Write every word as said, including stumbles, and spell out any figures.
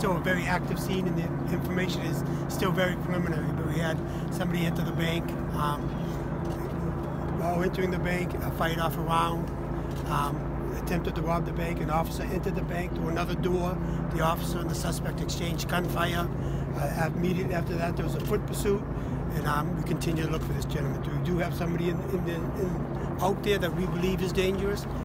still a very active scene, and the information is still very preliminary. But we had somebody enter the bank. Um, while entering the bank, a fight off a round. Um, attempted to rob the bank. An officer entered the bank through another door. The officer and the suspect exchanged gunfire. Uh, immediately after that, there was a foot pursuit, and um, we continue to look for this gentleman. We do have somebody in, in the, in, out there that we believe is dangerous.